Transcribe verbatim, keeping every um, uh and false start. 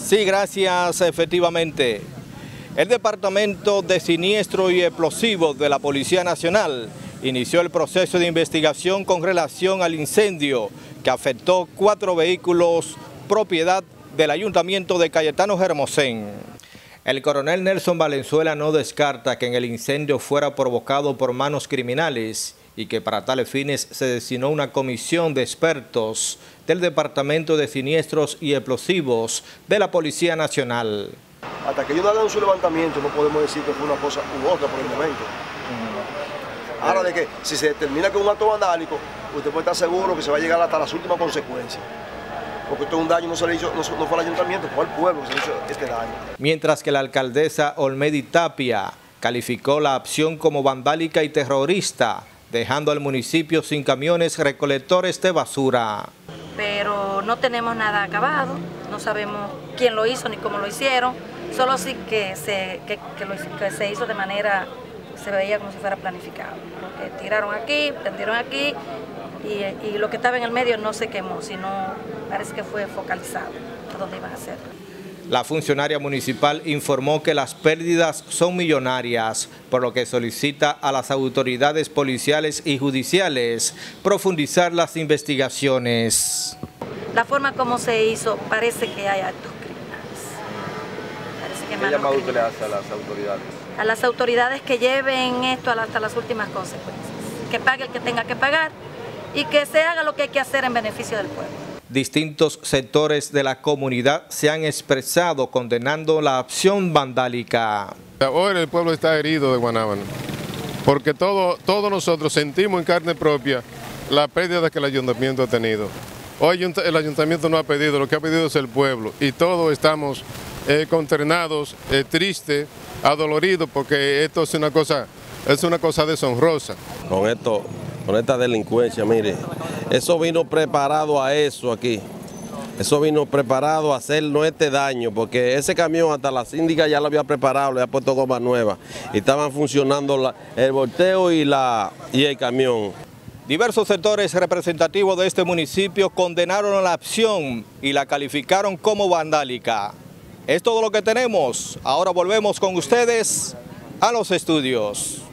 Sí, gracias, efectivamente. El Departamento de Siniestros y Explosivos de la Policía Nacional inició el proceso de investigación con relación al incendio que afectó cuatro vehículos propiedad del Ayuntamiento de Cayetano Hermosén. El coronel Nelson Valenzuela no descarta que en el incendio fuera provocado por manos criminales y que para tales fines se designó una comisión de expertos del Departamento de Siniestros y Explosivos de la Policía Nacional. Hasta que ellos no hagan su levantamiento no podemos decir que fue una cosa u otra por el momento. Uh-huh. Ahora de que si se determina que es un acto vandálico, usted puede estar seguro que se va a llegar hasta las últimas consecuencias. Porque esto es un daño, no se le hizo, no, no fue al ayuntamiento, fue al pueblo que se le hizo este daño. Mientras que la alcaldesa Olmedi Tapia calificó la acción como vandálica y terrorista, dejando al municipio sin camiones recolectores de basura. Pero no tenemos nada acabado, no sabemos quién lo hizo ni cómo lo hicieron, solo sí que se, que, que lo, que se hizo de manera, se veía como si fuera planificado. Porque tiraron aquí, prendieron aquí y, y lo que estaba en el medio no se quemó, sino parece que fue focalizado a dónde iban a hacer. La funcionaria municipal informó que las pérdidas son millonarias, por lo que solicita a las autoridades policiales y judiciales profundizar las investigaciones. La forma como se hizo parece que hay actos criminales. Parece que ¿Qué llamado usted le hace a las autoridades? A las autoridades que lleven esto hasta las últimas consecuencias. Que pague el que tenga que pagar y que se haga lo que hay que hacer en beneficio del pueblo. Distintos sectores de la comunidad se han expresado condenando la acción vandálica. Hoy el pueblo está herido de Guanábana, porque todo, todos nosotros sentimos en carne propia la pérdida que el ayuntamiento ha tenido. Hoy el ayuntamiento no ha pedido, lo que ha pedido es el pueblo, y todos estamos eh, consternados, eh, tristes, adoloridos, porque esto es una cosa, es una cosa deshonrosa. Con esto, con esta delincuencia, mire, eso vino preparado a eso aquí. Eso vino preparado a hacernos este daño, porque ese camión hasta la síndica ya lo había preparado, le había puesto goma nueva. Y estaban funcionando la, el volteo y, la, y el camión. Diversos sectores representativos de este municipio condenaron la acción y la calificaron como vandálica. Es todo lo que tenemos. Ahora volvemos con ustedes a los estudios.